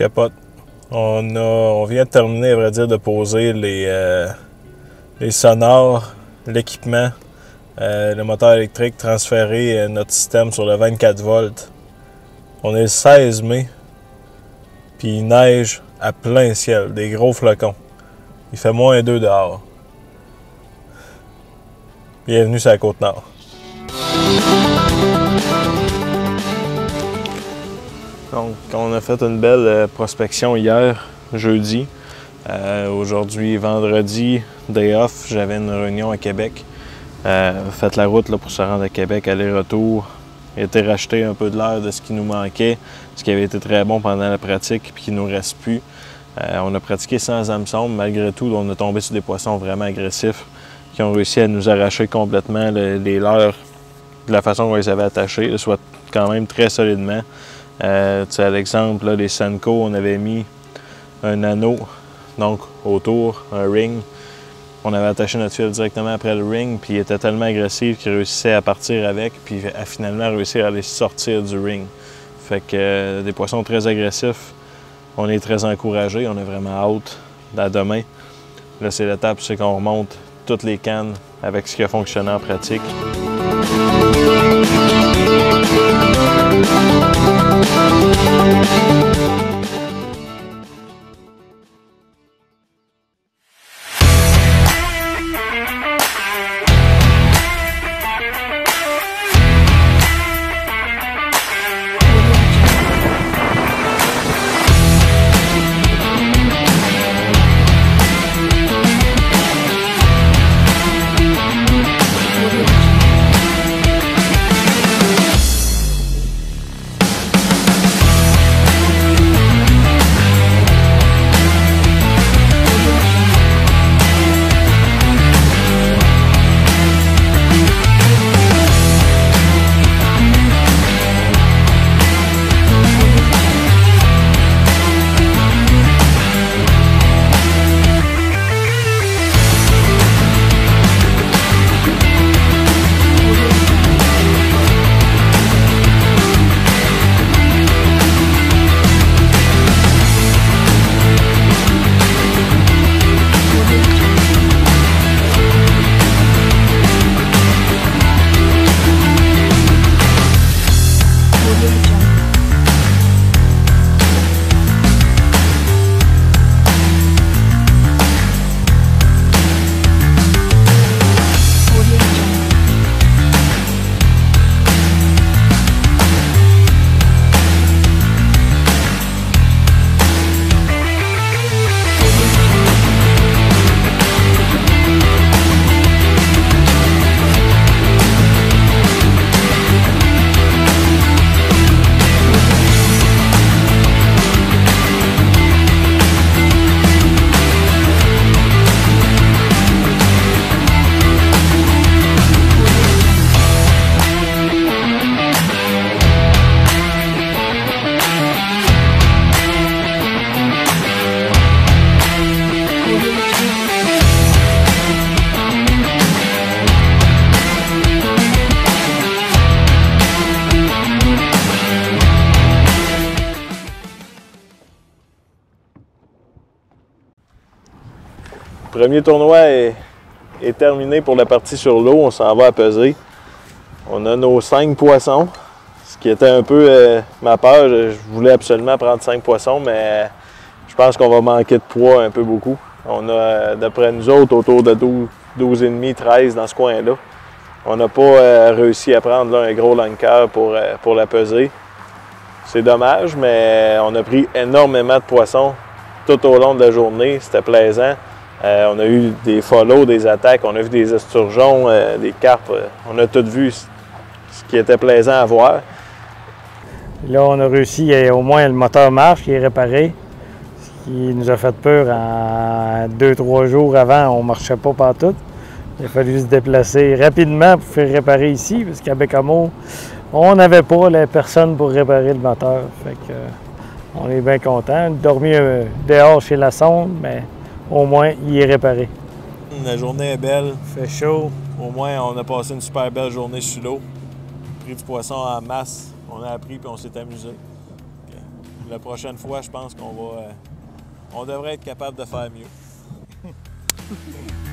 capote. On vient de terminer, à vrai dire, de poser les sonores, l'équipement, le moteur électrique, transférer notre système sur le 24 volts. On est le 16 mai, puis il neige à plein ciel, des gros flocons. Il fait -2 dehors. Bienvenue sur la Côte-Nord. Donc, on a fait une belle prospection hier, jeudi. Aujourd'hui, vendredi, day off, j'avais une réunion à Québec. Fait la route là, pour se rendre à Québec, aller-retour. Il a été racheté un peu de l'air de ce qui nous manquait, ce qui avait été très bon pendant la pratique puis qui ne nous reste plus. On a pratiqué sans hameçon, malgré tout, on a tombé sur des poissons vraiment agressifs qui ont réussi à nous arracher complètement les leurres de la façon qu'on les avait attachés, soit quand même très solidement. À l'exemple, les Senko, on avait mis un anneau donc autour, un ring. On avait attaché notre fil directement après le ring, puis il était tellement agressif qu'il réussissait à partir avec, puis à finalement réussir à les sortir du ring. Fait que des poissons très agressifs, on est très encouragés, on est vraiment hâte à demain. Là, c'est l'étape, c'est qu'on remonte toutes les cannes avec ce qui a fonctionné en pratique. Le premier tournoi est terminé pour la partie sur l'eau. On s'en va à peser. On a nos 5 poissons, ce qui était un peu ma peur. Je voulais absolument prendre 5 poissons, mais je pense qu'on va manquer de poids un peu beaucoup. On a, d'après nous autres, autour de 12,5, 13 dans ce coin-là. On n'a pas réussi à prendre là, un gros lanker pour la peser. C'est dommage, mais on a pris énormément de poissons tout au long de la journée. C'était plaisant. On a eu des follows, des attaques, on a vu des esturgeons, des carpes. On a tout vu ce qui était plaisant à voir. Là, on a réussi, au moins le moteur marche, qui est réparé. Ce qui nous a fait peur en 2-3 jours avant, on ne marchait pas partout. Il a fallu se déplacer rapidement pour faire réparer ici, parce qu'à Bécamo, on n'avait pas la personne pour réparer le moteur. Fait que, on est bien content. Dormi dehors chez la sonde, mais au moins, il est réparé. La journée est belle. Il fait chaud. Au moins, on a passé une super belle journée sur l'eau. Pris du poisson en masse. On a appris puis on s'est amusé. la prochaine fois, je pense qu'on va... on devrait être capable de faire mieux.